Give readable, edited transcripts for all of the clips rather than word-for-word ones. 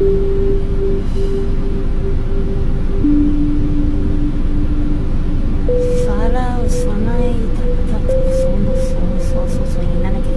Farao sonai takata sono so inana ke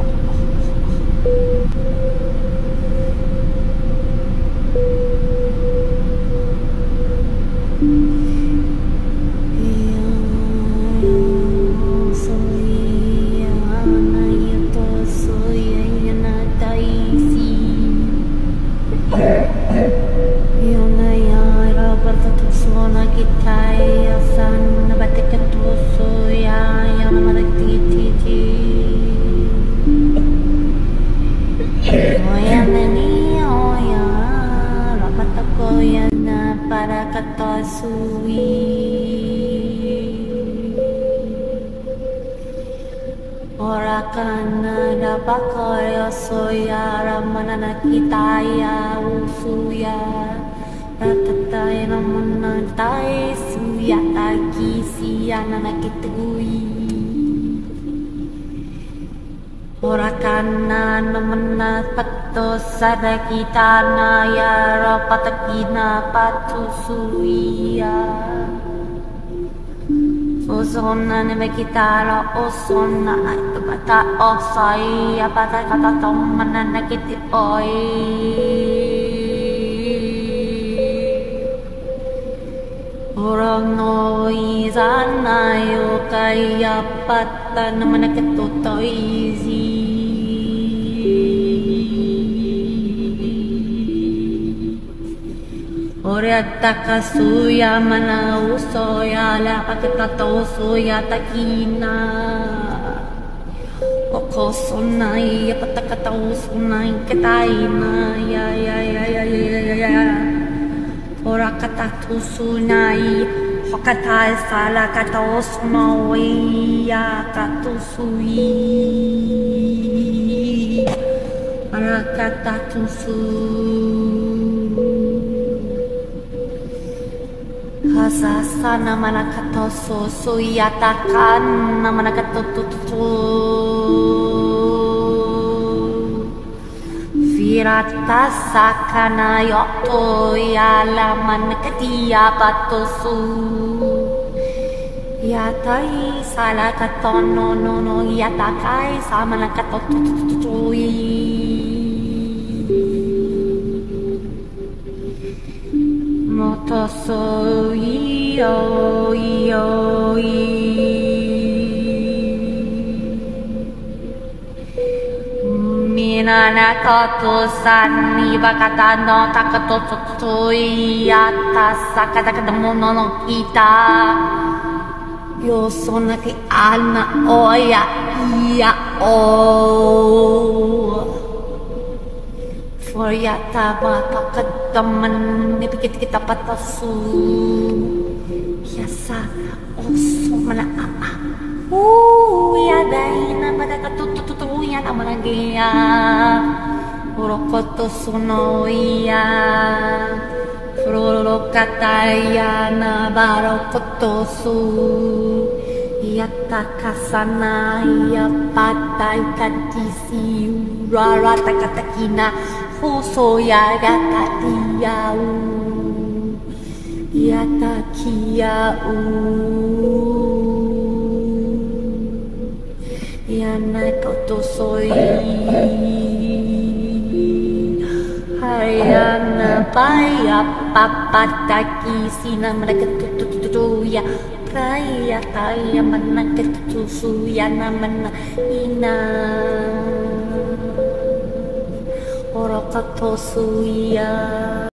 para kata suwi ora kana dapat kaya soya ramana kita ya usuya ratatai ramana tai suya tagi siana kitui ora kana namana pato sada kita na ya rapatakina patu suya osona ne kita ra osona itu bata osai apa kata tomana na kiti oi orang noi sana yo kaya pata namana ketotoizi ore takasuya mana usoya la pakata suya takina okosonai patakata usunai ketaina ya ora kata tusunai hokata sala kata usunoi ya katusui ora kata tusu Hasasana manakato suyatakan manakato tutu Virata sakana yoto yala manakatia patosu Yatai salakato no yatakai samanakato tutui Motoso yo Minana koto sani bakata no takato tutui atas sakata ketemu no kita yo sonaki ana oya iya Foryata baka temen dipikir kita patasu biasa oso mana apa ya daina pada katututu ya nama lagi ya urokoto sunoya frolokataya na barokoto su yatakasana ya patai kadisi rara takatakina Hoso ya gatatiau Yatakiau Yana totosoi Hayana paya papataki Sina mereka tutu ya Praya taya mana ketusu Yana mana ina Orakato suya